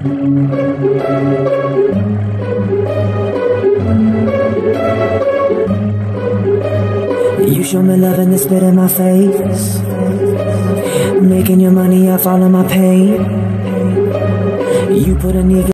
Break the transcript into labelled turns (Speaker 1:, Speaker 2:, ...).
Speaker 1: You show me love and then spit in my face. Making your money off all of my pain. You put a nigga